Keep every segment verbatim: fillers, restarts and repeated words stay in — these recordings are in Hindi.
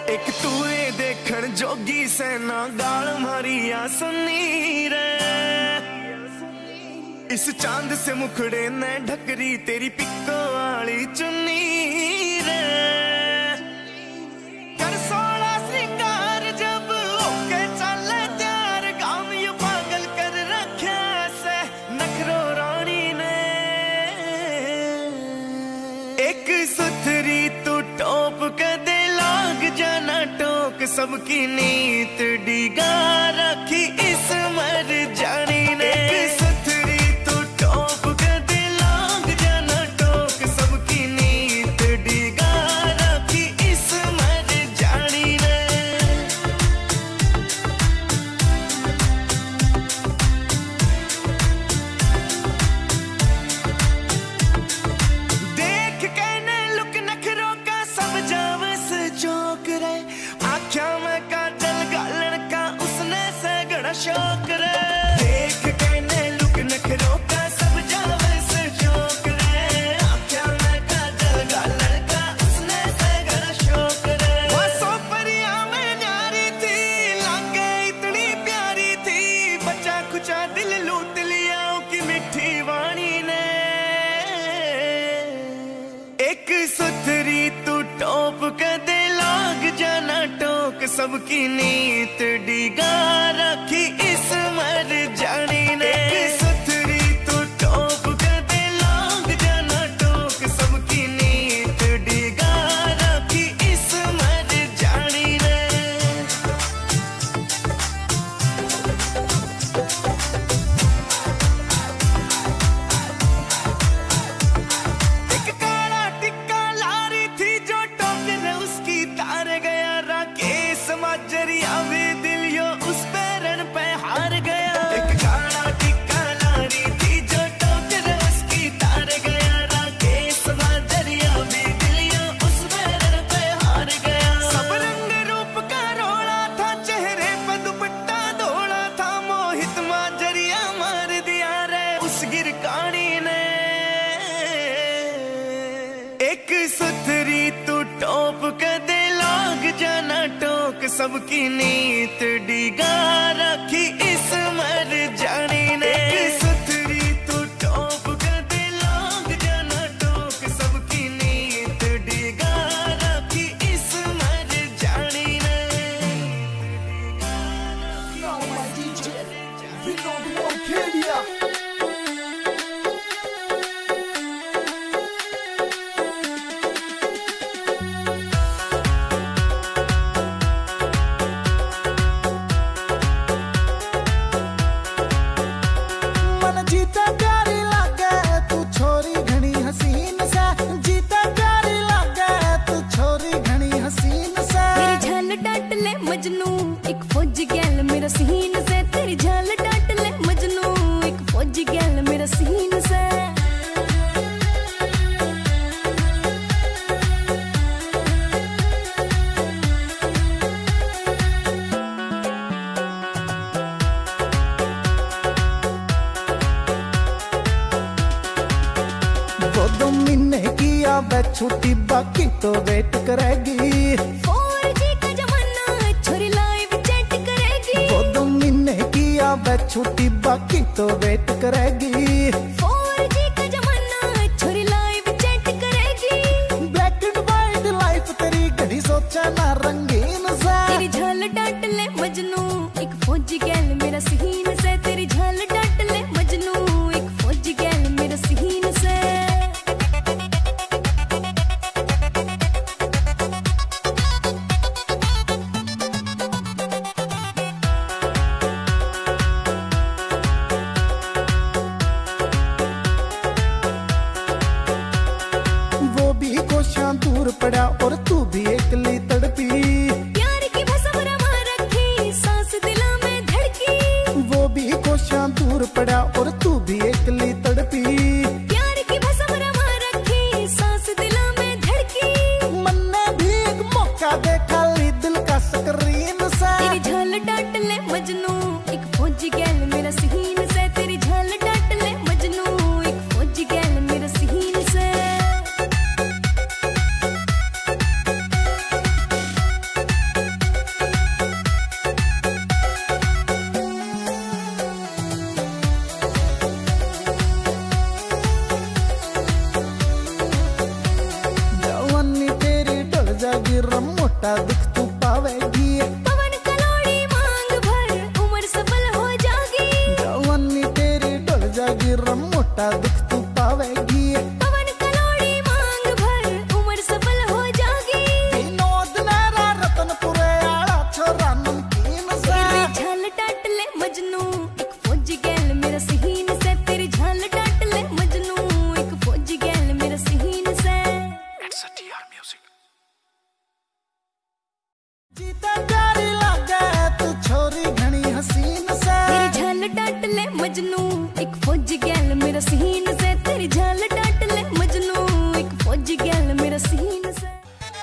एक तूए देखण जोगी सेना गाल मारिया सुनी रे। इस चांद से मुखड़े ने ढकरी तेरी पिक्को वाली चुन्नी रे। कर सोला श्रृंगार जब ओके चले त्यार गाम यू पागल कर रखे से नखरो रानी ने। एक सुथरी तू टॉप के दे लाग जाना टोक सबकी नीत डिगा रखी इस मर जानी ने। एक सुथरी तू टॉप के दे लाग जाना टोक सबकी नीत डिगा रखी इस मर जानी ने। देख के ने लुक नखरों का सब जावस चौक रे। आख्या में काजल गालन का उसने सगड़ा शौक रे। देख के ने लुक नखरों का सब जावस चौक रे। आख्या में काजल गालन का उसने सगड़ा शौक रे। वो सो परिया में न्यारी थी लागे इतनी प्यारी थी। बचा कुचा दिल लूट लिया की मिठी वाणी ने। एक सुथरी तू टॉप के दे लाग जाना टोक सबकी नीत डिगा रखी इस मर जानी ने। एक सुथरी तू टॉप के दे लाग जाना टोक सबकी नीत डिगा रखी इस मर जानी ने। एक काला टिक्का लारी थी जो टोकरे उसकी तार गया। राकेश माजरिया भी दिल यो उस पैरन पे हार गया। एक काला टिक्का लारी थी जो टोकरे उसकी तार गया। राकेश माजरिया भी दिल यो उस पैरन पे हार गया। सब रंग रूप का रोला था चेहरे पे दुपट्टा धोला था। मोहित माजरिया मार दिया रे उस गिरकानी ने। एक सुथरी तू टॉप के दे लाग जाना टोक सबकी नीत डिगा रखी इस मर जानी ने। एक सुथरी तू टॉप के दे लाग जाना टोक सबकी नीत डिगा रखी इस मर जानी ने। मन जीता प्यारी लागे तू छोरी घनी हसीन से। जीता प्यारी लागे तू छोरी घनी हसीन से। तेरी झाल डांट ले मजनू एक फौजी गैल मेरा सीन से। तेरी झाल डांट ले मजनू एक फौजी गैल मेरा सीन से। वो दो महीने किया वे छुट्टी बाकी तो वेट करेगी। फोर जी का जमाना छोरी लाइव चैट करेगी। वो दो महीने किया वे छुट्टी बाकी तो वेट करेगी। फोर जी का जमाना छोरी लाइव चैट करेगी। ब्लैक एंड व्हाइट लाइफ तेरी घड़ी सोचा ना रंगीन सा। तेरी झाल डांट ले मजनू एक फौजी गैल मेरा सीन से। तेरी झाल डांट ले मजनू एक फौजी गैल मेरा सीन से। वो भी कोशियां दूर पड़ा और तू भी एकली तड़पी। प्यार की भसम रमा रखी सांस दिला में धड़की। वो भी कोशियां दूर पड़ा और तू भी एकली तड़पी। प्यार की भसम रमा रखी सांस दिला में धड़की। मन ने भी एक मौका देखा ली दिल का स्क्रीन से। तेरी झाल डांट ले मजनू एक फौजी गैल मेरा सीन से। तेरी झाल डांट ले मजनू एक फौजी गैल मेरा सीन से। जाएगी रम मोटा दुख तू पावेगी। पवन कलोड़ी मांग भर उम्र सफल हो जागी। जवानी तेरी डोल जाएगी रम मोटा दुख तू पावेगी। पवन कलोड़ी मांग भर उम्र सफल हो जागी। विनोद नेरा रतनपुरे आला छोरा नमकीन से। तेरी झाल डाट ले मजनू एक फौजी गैल मेरा सीन से। तेरी झाल डाट ले मजनू एक फौजी गैल मेरा सीन से। It's a T R music. जीते प्यारी लागे तू छोरी घनी हसीन से। तेरी झाल डाट ले मजनू एक फौजी गैल मेरा सीन से। तेरी झाल डाट ले मजनू एक फौजी गैल मेरा सीन से।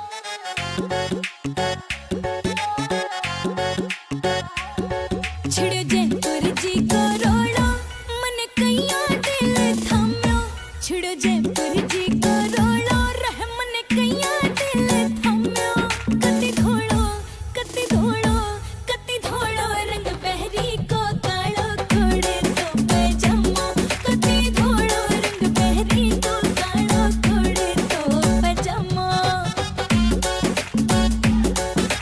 छिड़ो जयपुर जी को रोड़ा मन कैया दिल थाम्यो। छिड़ो जयपुर जी को रोड़ा रह मन कैया दिल थाम्यो। कति धोड़ो कति धोड़ो कति धोड़ो रंग बहरी को कालो कोड़े तो पैजामा। कति धोड़ो रंग बहरी को कालो कोड़े तो पैजामा।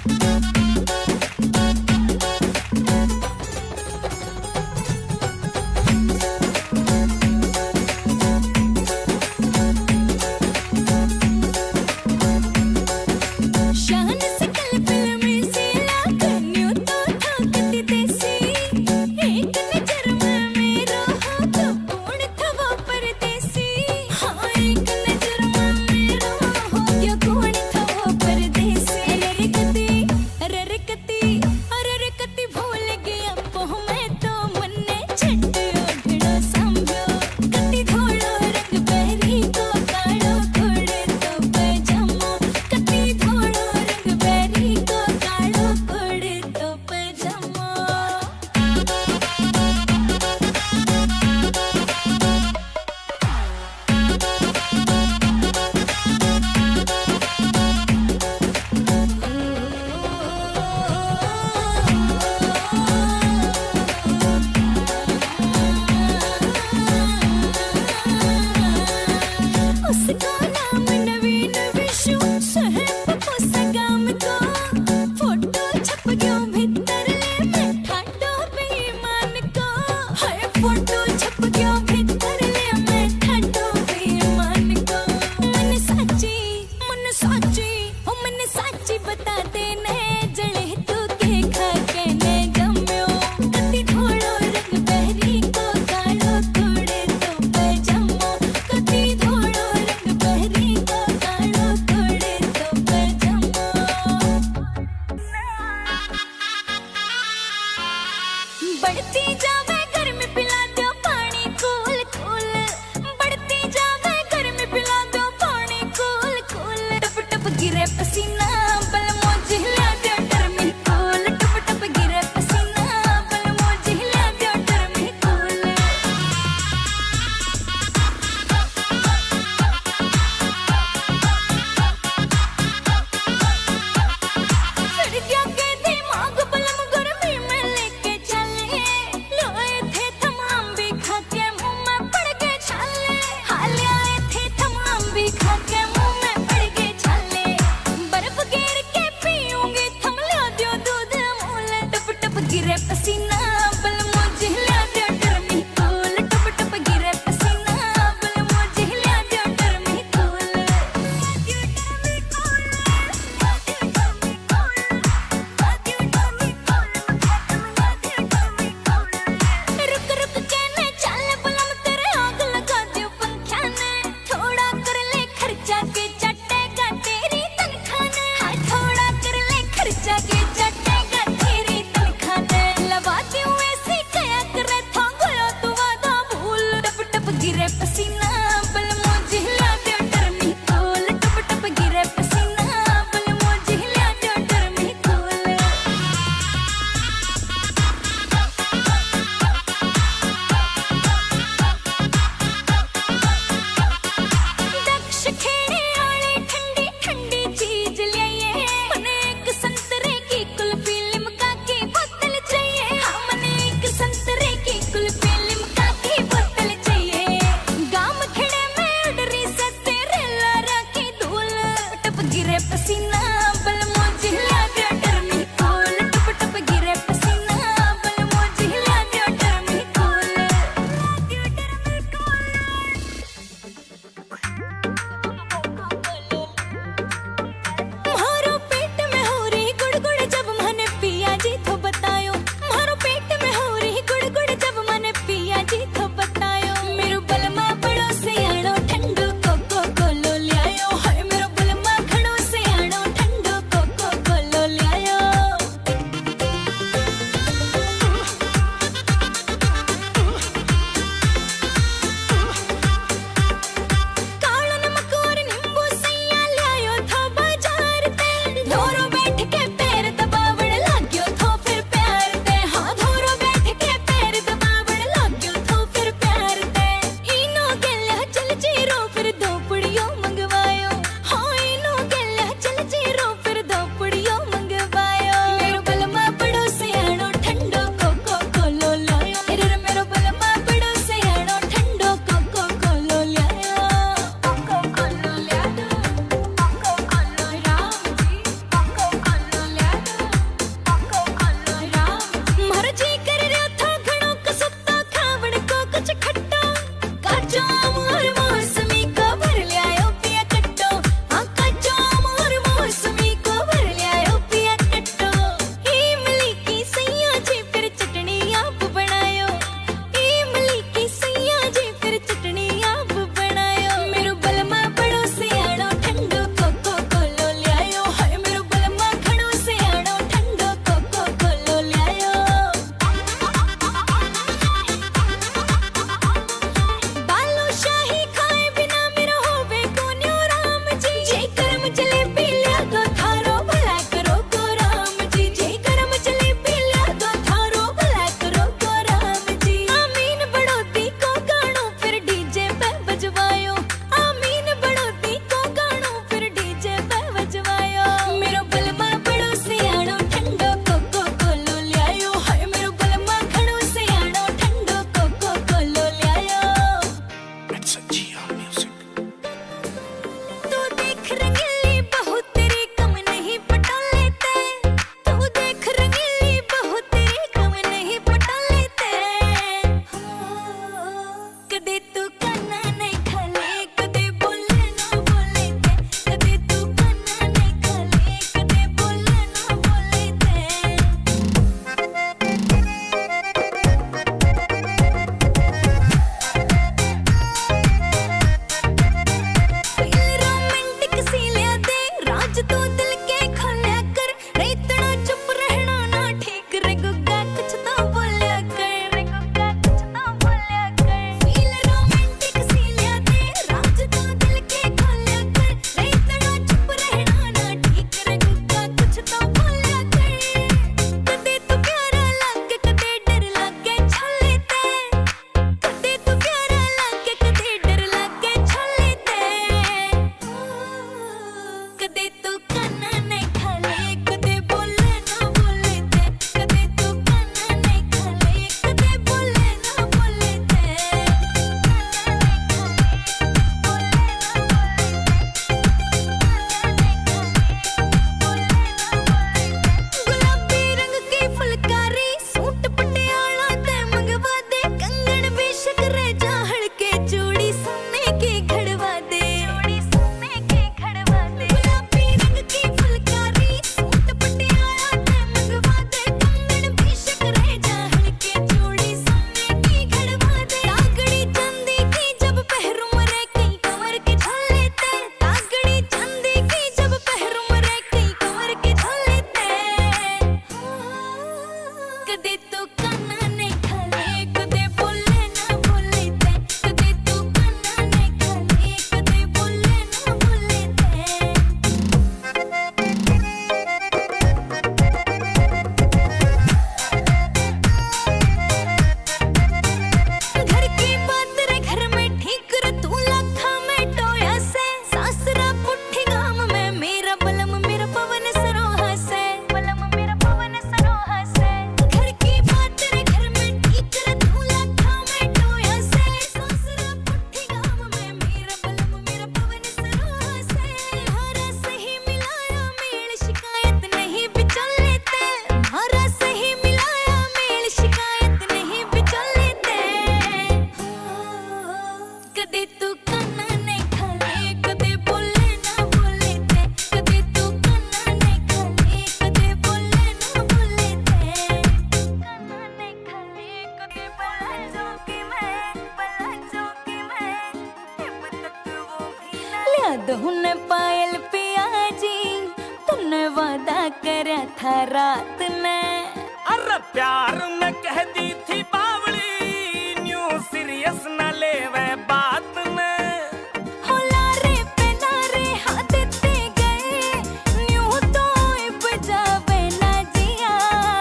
वादा करया था रात ने। अरे प्यार में कह दी थी बावली, न्यू सीरियस न लेवे बात में। हो लारे पे लारे हाँ देते गए, न्यू तो बजावे ना जिया।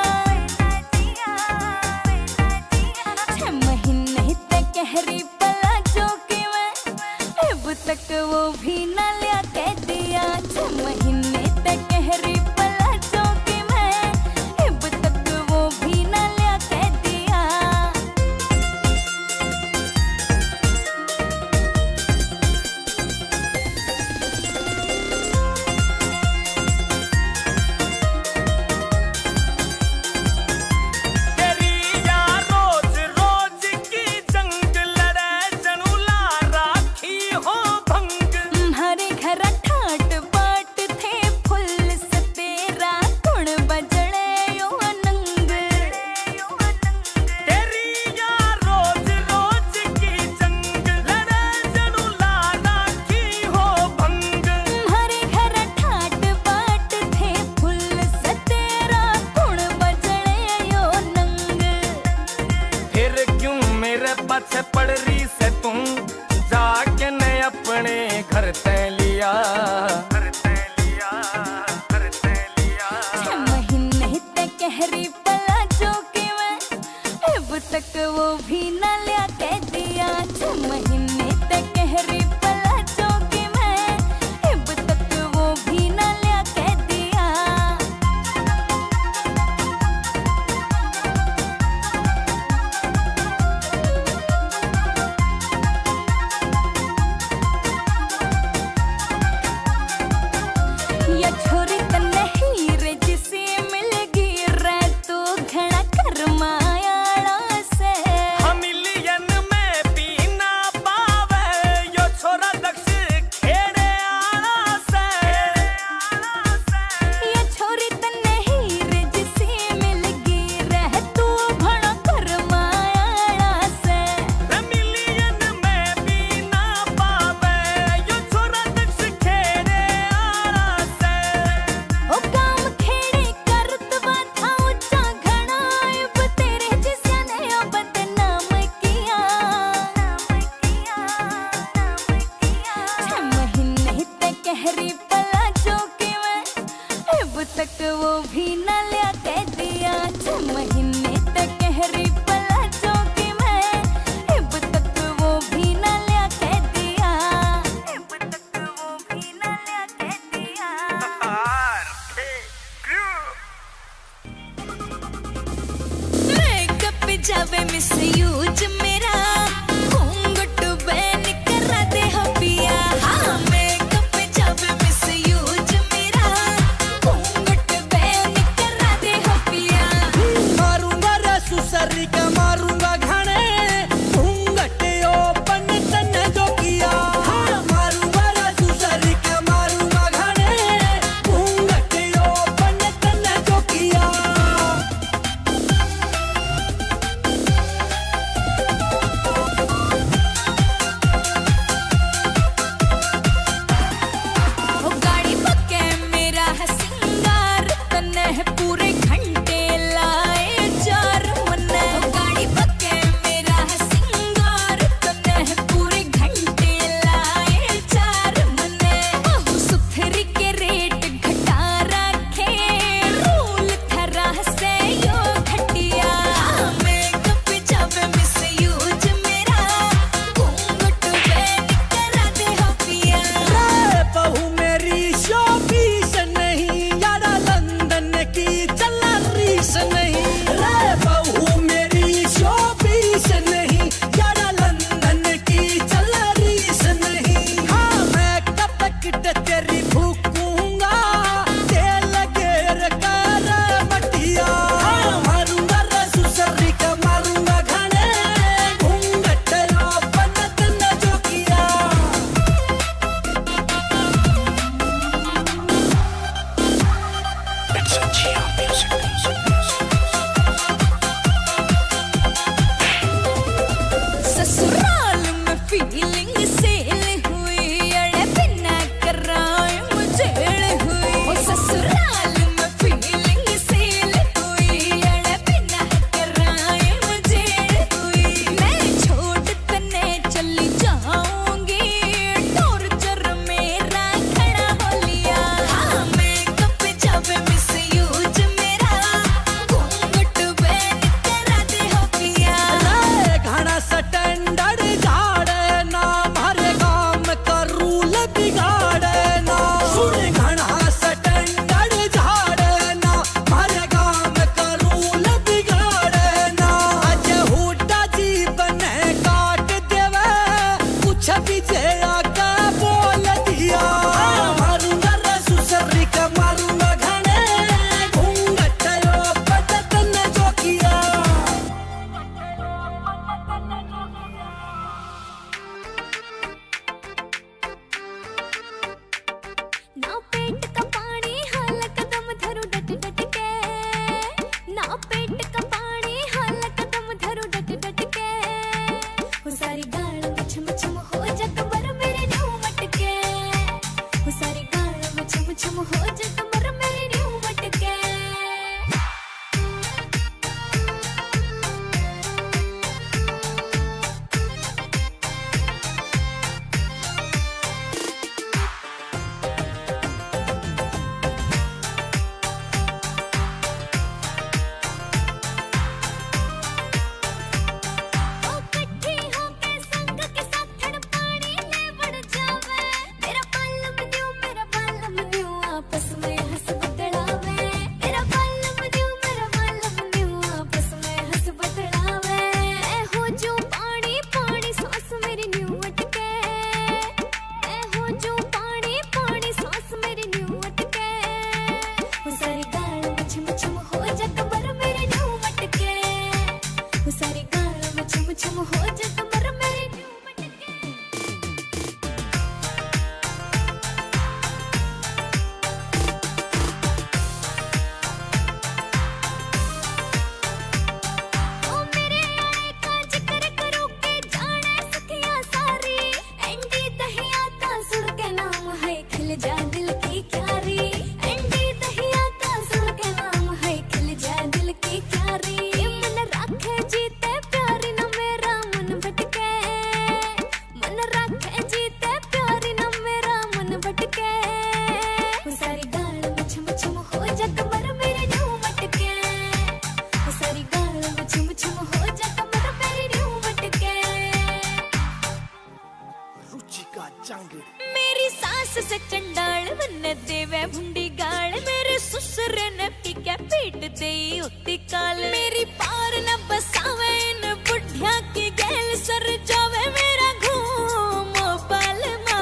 छह महीने तक कहरी पला जो कि मैं, अब तक वो भी न लिया कह दिया। छह महीने तक कहरी पला जो कि मैं, अब तक वो भी न लिया कह दिया। तेरी यार रोज रोज की जंग लड़े, जनू ला राखी हो भंग। हमारे घर ठाट बाट थे फुल से तेरा, कुण बजड़े यो अनंग। तेरी यार रोज रोज की जंग लड़े, जनू ला राखी हो भंग। हमारे घर ठाट बाट थे फुल से तेरा, कुण बजड़े यो नंग। फिर क्यों मेरे पीछे पड़ रही से तुम, जाके ने अपने घर ते लिया। घर ते लिया, घर ते लिया। छह महीने तक कहरी पला जो कि मैं, अब तक वो भी न लिया कह दिया। छह महीने तक कहरी पला जो कि मैं, अब तक वो भी न लिया कह दिया। या छोरी तन्ने हीरे जिसे मिल गई रे, तू घना करमायाड़ा से। हमिलियन में भी ना पावे, यो छोरा दक्ष खेड़े आला से। या छोरी तन्ने हीरे जिसे मिल गई रे, तू घना करमायाड़ा से। हमिलियन में भी ना पावे, यो छोरा दक्ष खेड़े आला से। ओ काम खेड़े करतवा था ऊंचा घना, अब तेरे जिसे ने बदनाम किया। छह महीने तक कहरी पला जो कि मैं, अब तक वो भी न लिया कह दिया। छह महीने तक कहरी पला जो कि मैं, अब तक वो भी न लिया कह दिया। अब तक वो भी न लिया कह दिया। मेकअप जावे मिस यूज मेरा, घूंघट बैन करा दे हो पिया। हाँ मेकअप जावे मिस यूज मेरा, घूंघट बैन करा दे हो पिया। मारूंगा रसू सरी का मारूंगा घाने, घूंघट ओपन तन्ने जो किया। हाँ मारूंगा रसू सरी का मारूंगा घाने, घूंघट ओपन तन्ने जो किया। ओ गाड़ी पक्के मेरा है सिंगार, तन्ने है पूरे घंटे लाए चार मन्ने। ओ गाड़ी पक्के मेरा है सिंगार, तन्ने है पूरे घंटे लाए चार मन्ने। बहु सुथरी के रेट घटा रखे, रूल थरा से यो घटिया। मेकअप जावे मिस यूज मेरा, घूंघट बैन करा दे हो पिया। रे बहू मेरी शोपीस नहीं, यारा लंदन की चला रीस नहीं। रे बहू मेरी शोपीस नहीं, यारा लंदन की चला रीस नहीं। हाँ मैं कब किट तेरी फूकूंगा, तेल गेर कर मटिया। हाँ मारूंगा रसू सरी का मारूंगा घाने, घूंघट ओपन तन्ने जो किया। ससुराल में फीलिंग सेल हुई, अड़े बिना कराए मुझे हुई। ओ ससुराल देई उती काल मेरी पार न बसावे इन बुढ़िया की गैल सर जावे मेरा घूम पालमा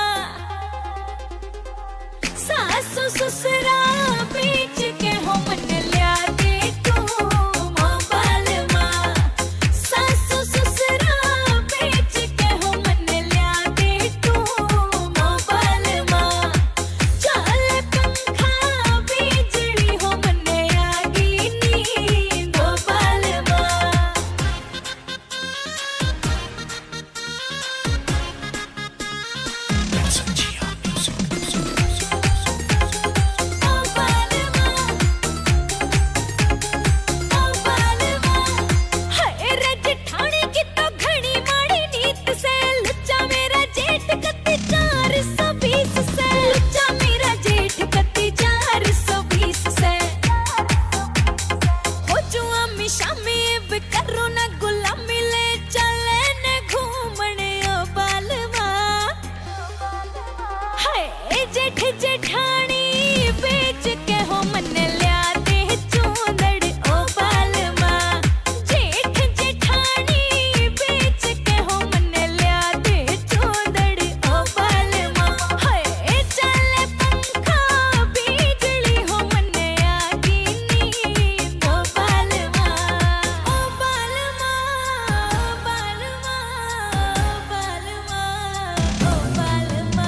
सासु ससुरा बीच के हो मन लिया दे तू पालमा सासु ससुरा बीच के हो मन लिया दे तू पालमा चल पंखा बिजली हो मन आगी नींद पालमा जेठ जेठानी बेच के हो मन लिया दे चूंदड़ ओ पालमा जेठ जेठानी बेच के हो मन लिया दे चूंदड़ ओ पालमा हाय चल पंखा बिजली हो मन आगी नींद ओ पालमा ओ पालमा पालमा पालमा ओ पालमा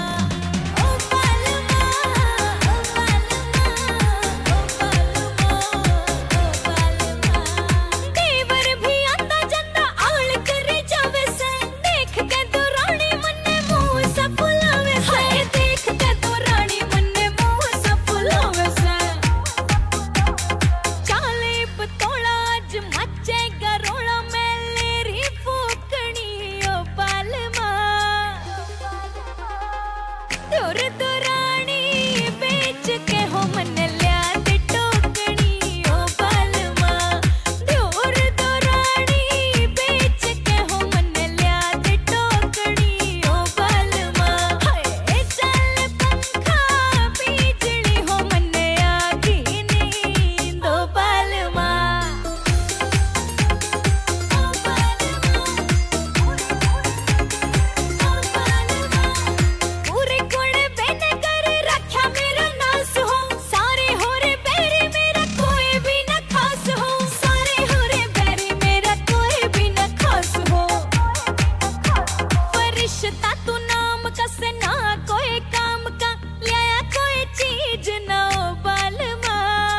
देवर भी आता जाता आल करे जावे से देख के तो रानी मन्ने मुंह सा फुलावे से देख के तो रानी मन्ने मुंह सा फुलावे से चाले पतोड़ा आज मचेगा रोड़ा में लेरी फूकनी ओ पालमा दूर तो रानी बेच के हो मन लिया दे टोकनी ओ पालमा दूर तो रानी बेच के हो मन लिया दे टोकनी ओ पालमा हाय चल पंखा बिजली हो मन आगी नींद ओ पालमा ओ पूरे कोड़े बेने कर रखा मेरा नास हो सारे होरे बैरी मेरा कोई भी न खास हो सारे होरे बैरी मेरा कोई भी न खास हो फरिश्ता तू नाम का से ना कोई काम का लिया कोई चीज ना ओ पालमा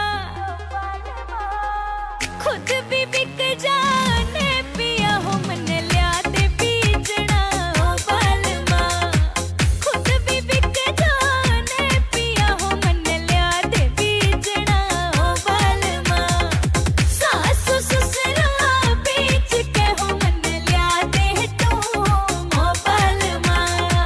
खुद भी बिक जाने पिया हो मन लिया दे बीजना ओ पालमा खुद भी बिक जाने पिया हो मन लिया दे बीजना ओ पालमा सासु ससुरा बीच के हो मन लिया दे तू ओ पालमा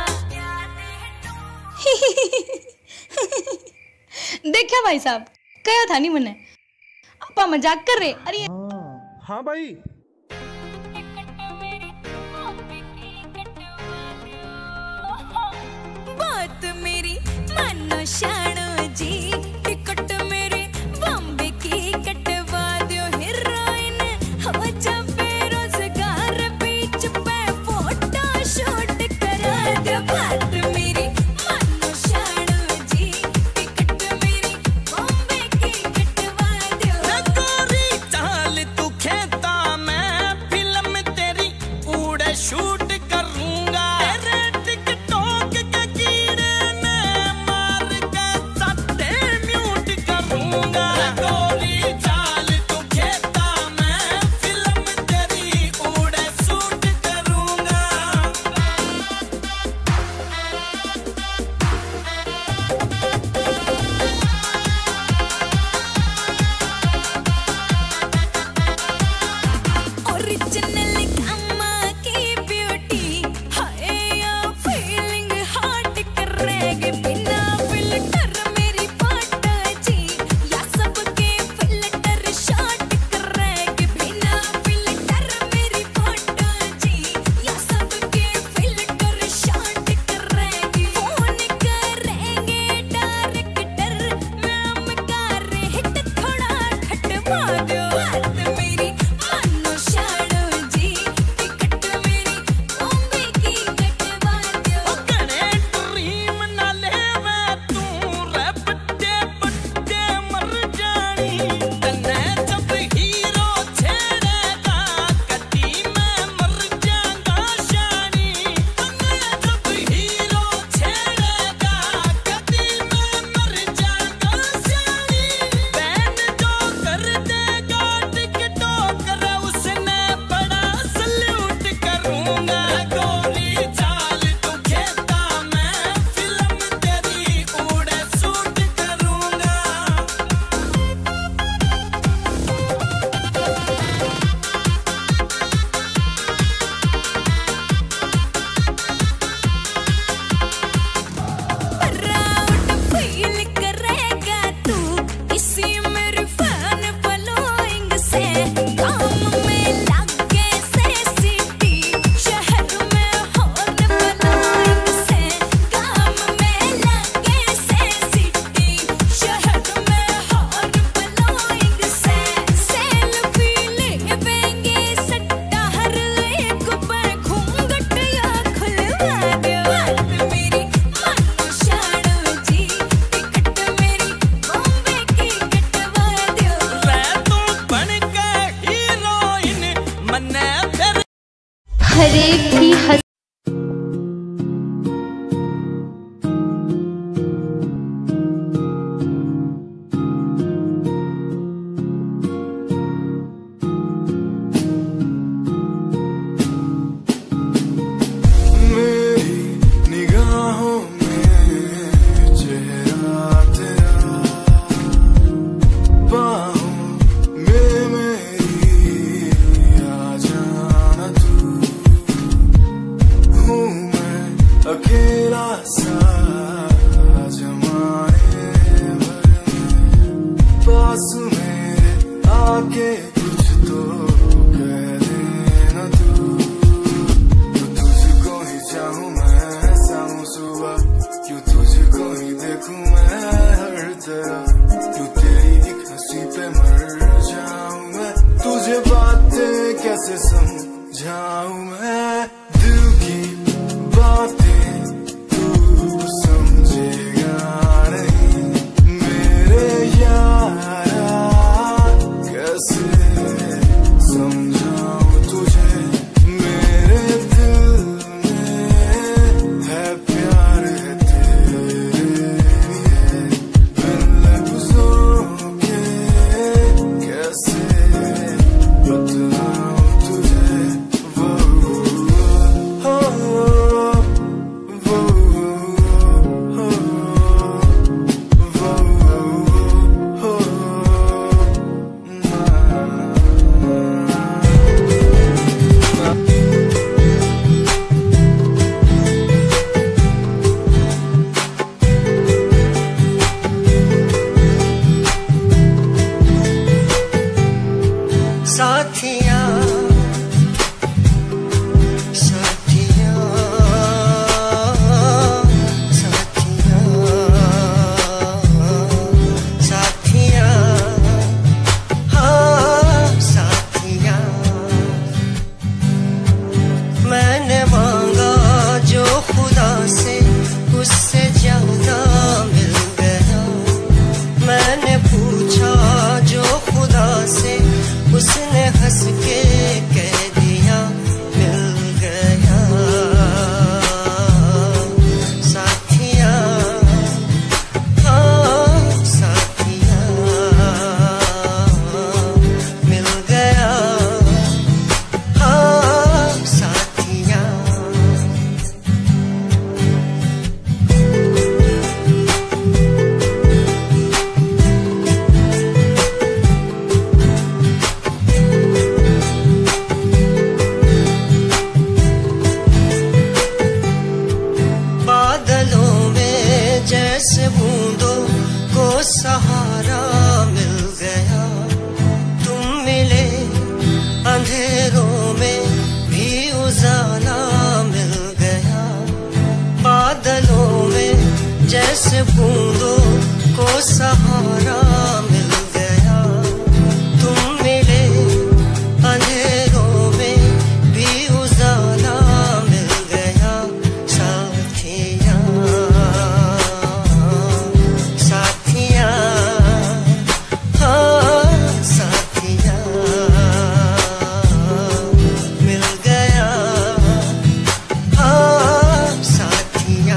देखा भाई साहब कया था नहीं मने आपा मजाक कर रहे अरे हाँ भाई बात मेरी मानो शानो जी टिकट मेरे बॉम्बे की कटवा दो हीरोइन हो जा बेरोजगार बीच पे फोटो शूट करा दो बात मेरी मानो शानो जी टिकट मेरी बॉम्बे की कटवा दो गोरी चाल तू खेता मैं फिल्म तेरी पूरे शूट करूंगा तेरे टिकटॉक के कीड़े ने मार के सट्टे पास मेरे आके कुछ तो कह देना तू, क्यों तुझको ही चाहूं मैं शाम सुबह, क्यों तुझको ही देखूं मैं हर तरफ, क्यों तेरी एक हंसी पे मर जाऊं मैं, तुझे बातें कैसे समझाऊं मैं, दिल की बातें तू समझेगा नहीं मेरे यारा, कैसे समझाऊं तुझे, मेरे दिल में है प्यार है तेरे लिए, बिन लफ्जों के कैसे बतलाऊं तुझे, वो हो वो हो वो हो साथिया साथिया साथिया साथिया हाँ साथिया, मैंने मांगा जो खुदा से उससे ज्यादा मिल गया, मैंने पूछा जो खुदा से उसने हंस के कह दिया मिल गया, साथिया हाँ साथिया मिल गया, हाँ साथिया। बादलों में जैसे बूंदों को सहारा मिल गया, तुम मिले अंधेरों में भी उजाला मिल गया, बादलों में जैसे बूंदों को सहारा मिल गया, तुम मिले अंधेरों में भी उजाला मिल गया, साथिया साथिया हाँ साथिया मिल गया, हाँ साथिया।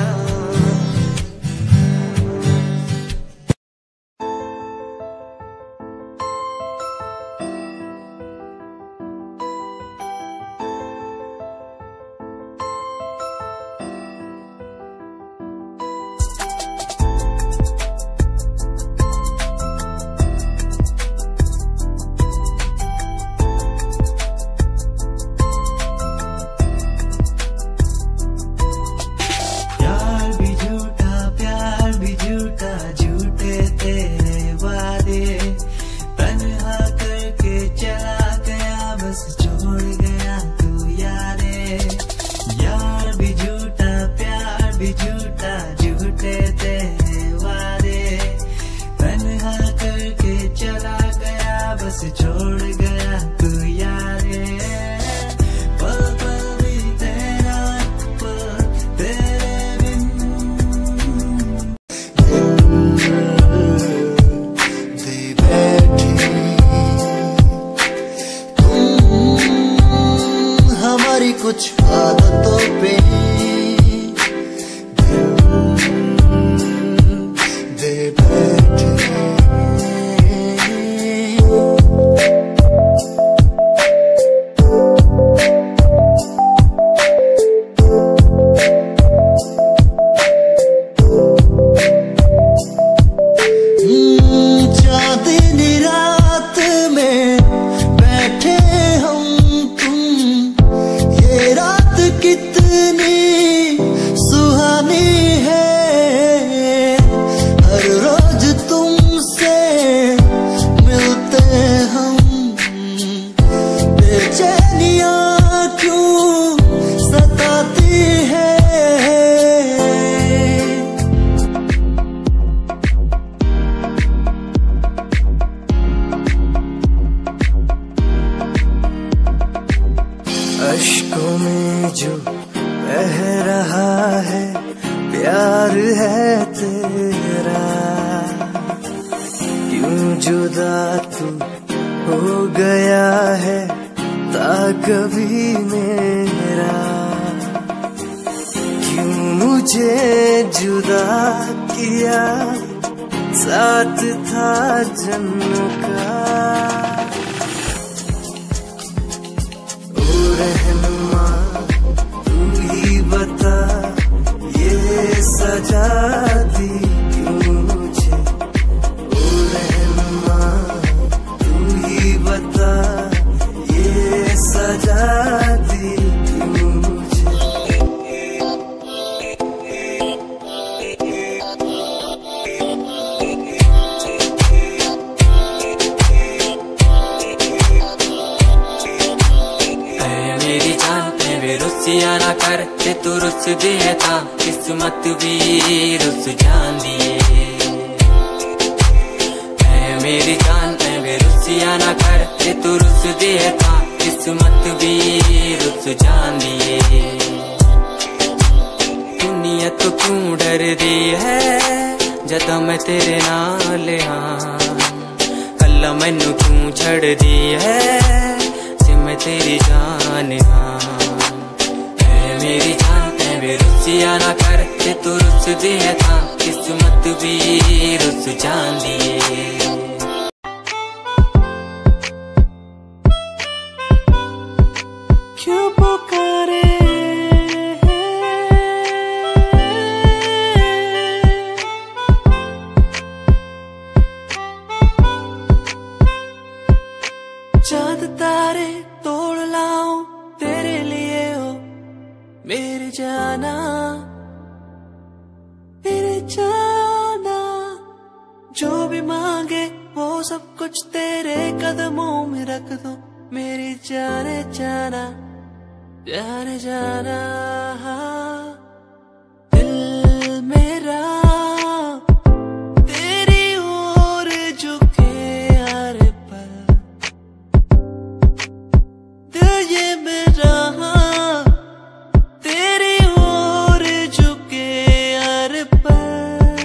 प्यार भी झूठा प्यार भी झूठा, झूठे तेरे वादे, तन्हा करके चला गया बस छोड़ गया तू यारे, यार भी झूठा प्यार भी झूठा, झूठे तेरे वादे, तन्हा करके चला गया बस छोड़ गया तू यारे, पल पल भी तेरा पल तेरे बिन दे बैठी तुम हमारी कुछ आदतों पे दे बैठी, चांदनी रात में बैठे हम तुम, ये रात अश्कों में जो बह रहा है प्यार है तेरा, क्यों जुदा तू हो गया है ता कभी मेरा, क्यों मुझे जुदा किया साथ था जन्म का। ओ रहनुमा तू ही बता ये सजा दी क्यों मुझे, ओ रहनुमा तू ही बता ये सजा दी क्यों मुझे। मेरी जान पे वे रुसिया ना कर ते तू रुस दिए था किस्मत भी रुस जान दिए। मेरी जान पे वे रुसिया ना कर ते तू रुस दिए था किस्मत भी रुस जान दिए। दुनिया तो क्यों डर दी है जदा मैं तेरे नाल हाँ, कल्ला मैनू क्यों छड़ दी है मैं तेरी जान हाँ। है मेरी जान पे वे रुसिया ना कर ते तू रुस दिए था किस्मत भी रुस जान दिए। क्यों पुकारे चांद तारे तोड़ लाऊं तेरे लिए हो मेरी जाना, मेरी जाना। जो भी मांगे वो सब कुछ तेरे कदमों में रख दो मेरी जाने जाना, जाने जाना। दिल मेरा तेरी ओर झुके हर पल, दिल ये मेरा तेरी ओर झुके हर पल।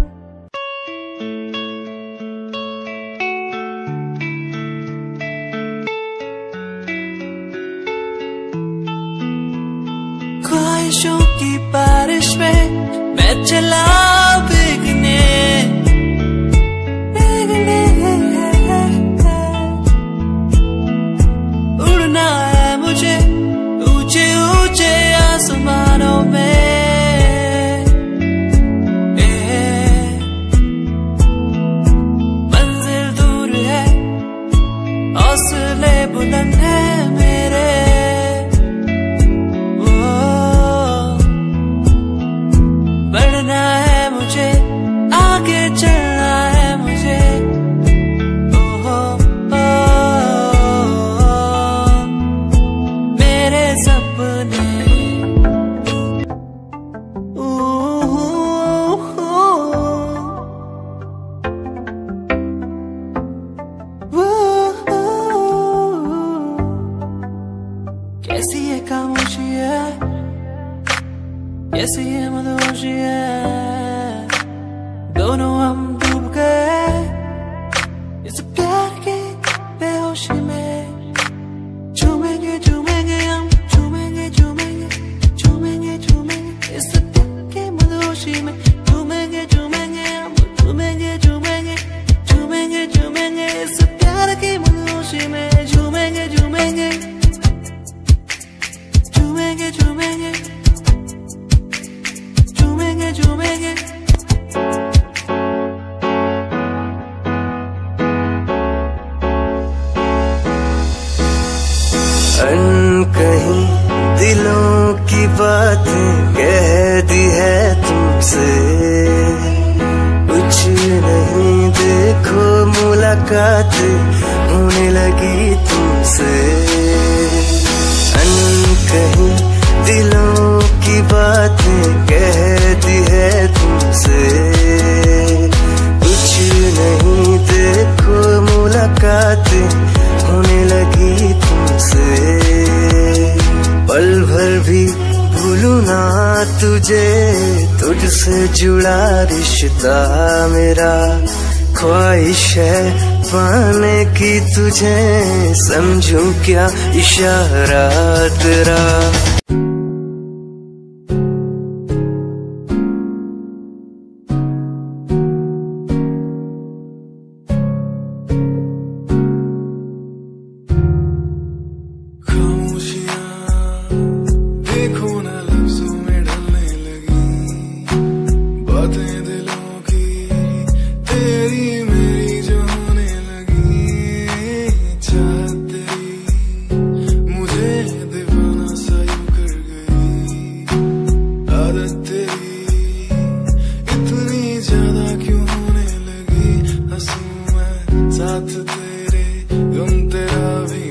ख्वाहिशों की बारिश में मैं चला भीगने, भीगने उड़ना है मुझे ऊंचे ऊंचे आसमानों में। ए, मंजिल दूर है हौसले बुलंद है मेरे, बढ़ना है मुझे आगे चलना है मुझे। ओहो ओ, मेरे सपने ओहो, कैसी ये खामोशी है कैसी ये मदहोशी है, दोनों हम डूब गए इस प्यार की बेहोशी में। झूमेंगे झूमेंगे हम झूमेंगे झूमेंगे झूमेंगे झूमेंगे इस प्यार की मदहोशी में। झूमेंगे झूमेंगे हम झूमेंगे झूमेंगे झूमेंगे झूमेंगे इस प्यार की मदहोशी में। झूमेंगे झूमेंगे झूमेंगे झूमेंगे झूमेंगे झूमेंगे। अनकहीं दिलों की बातें कह दी है तुमसे, कुछ नहीं देखो मुलाकात होने लगी तुमसे। अनकहीं दिलों की बातें कह दी है तुमसे, कुछ नहीं देखो मुलाकात होने लगी तुमसे। भूलूं ना तुझे, तुझसे जुड़ा रिश्ता मेरा, ख्वाहिश है पाने की तुझे, समझूं क्या इशारा तेरा। साथ तेरे गम तेरा भी